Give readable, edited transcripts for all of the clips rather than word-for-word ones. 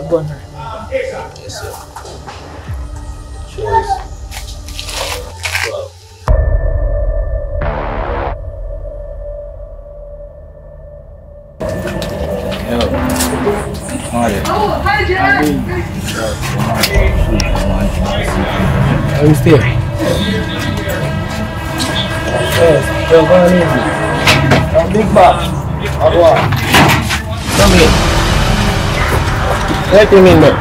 gun. Yes, sir. Choice. 12. Yo. Marty. How you feel? Yes, yo, go on in. Big box. How do I? Come here. Let him in there.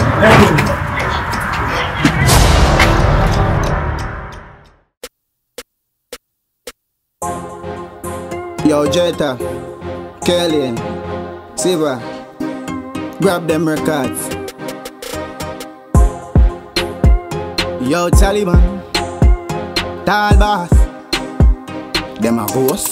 Yo, Jetta, Kelly, Siva, grab them records. Yo, Taliban, Tall Boss, them a ghost.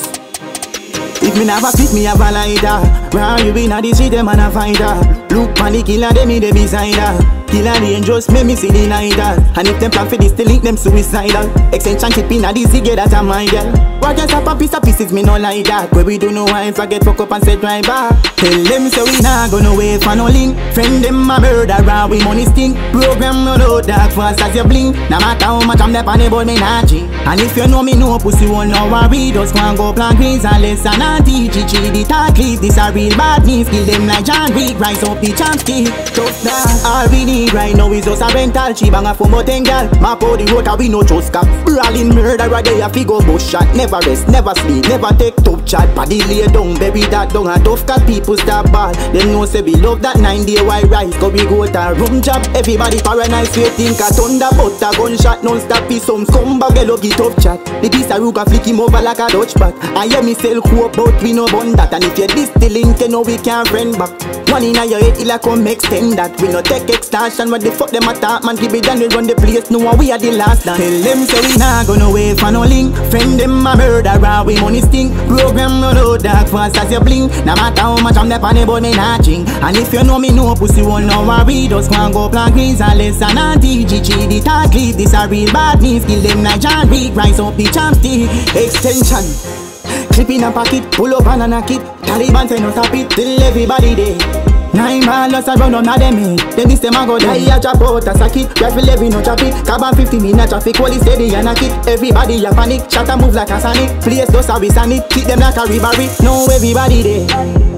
If me never fit, me have a lighter. Where you been at the street, them and a fighter. Look man, the killer, them in the beside her. Killer dangerous, make me see the nighter. And if them plan for this, they link them suicidal. Extension chip in a dizzy, get that a my girl. What just a piece of pieces, me no like that. Where we do no wine, forget fuck up and say drive back. Tell them so we not gonna wait for no link. Friend them a murderer, we money stink. Program no load that fast as you blink. No matter how much I'm there on the board, me not G. And if you know me no pussy, won't know worry. Just go and go plant greens and listen and TGG. The talk leave, this a real bad news. Kill them like John Wick, rise up the champ ski. Tough that, all we need right now is just a rental. She bang a for more ten gal. Map out the road, we no just cap. Brawling murderer, they a figure bush shot. Never rest, never sleep, never take top chat. Paddy lay down, baby that down. And tough cat people start ball. Them know say we love that 9-day white rice. Cause we go to a room job, everybody paranoid. We think a thunder, but a gunshot non-stop. Is some scumbag, they love the tough chat. The piece of Ruga flick him over like a Dutch bat. I hear me sell coke, but we no bun that. And if you this the link, you know we can't friend back. One in a your head, illa come extend that. We no take extortion, what the fuck them attack. Man keep it down, we run the place, no we are the last dance. Tell them so we not gonna wait for no link. Friend them a murderer, we money stink. Program no load that fast as you blink. No matter how much I'm there on the board, me not ching. And if you know me no pussy, won't know worry. Just go and go plant greens and listen and TGG. The talk leave, this a real bad news. Kill them like John Wick, rise up the champ stick. Extension clip in a pocket, pull up and knock it. Taliban say no stop it, till everybody there. 9 ballers around on a them head. Then this them a go die a chop out a socket. Rifle every no chop it. Carbon 50 in a traffic, holy steady and a kick. Everybody a panic, shot a move like a sonic. Place those a sonic, keep them like a rivalry. No everybody there,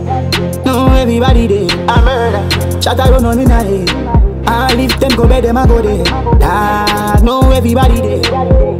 no everybody there. A murder, shot a run on in a head. All if them go bed, them a go there. Ah, no everybody there,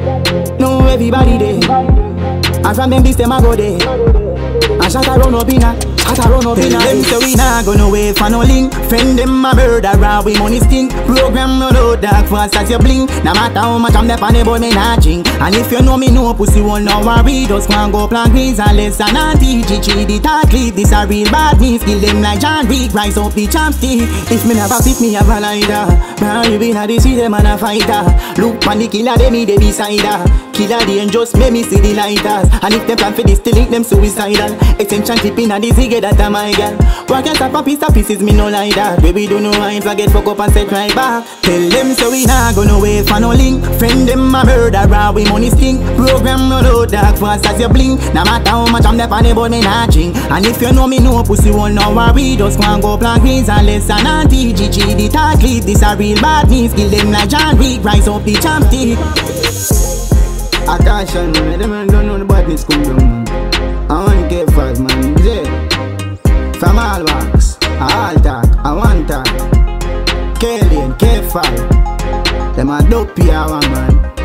no everybody there. And from them this them a go there. And shot a run up in a, shot a run up in a. Tell them so we not gonna wait for no link. Friend them a murderer, we money stink. Program no load that fast as you blink. No matter how much I'm there on the board, me not ching. And if you know me no pussy, won't know worry. Just go and go plant greens and listen and TGG. The talk leave, this a real bad news. Kill them like John Wick, rise up the champ stick. If me never fit, me have a lighter. Now you been a the street, them and a fighter. Look man the killer, they me they beside her. Killer dangerous, make me see the lighters. And if them plan for this, to link them suicidal. Extension clip in a dizzy, get that a my girl. Work and stop a piece of pieces, me no like that. Baby do no wine, forget fuck up and set right back. Tell them so we not gonna wait for no link. Friend them a murderer, we money stink. Program no load that fast as you blink. No matter how much I'm there on the board, me not ching. And if you know me no pussy, won't know worry. Just go and go plant greens and listen and TGG. The talk leave, this a real bad news. Kill them like John Wick, rise up the champ stick. I caution, man, them don't know the badness come down, man. I want to get fast, man, yeah. From all walks, all talk, I want talk. Kelly and K5, them a dope here, man.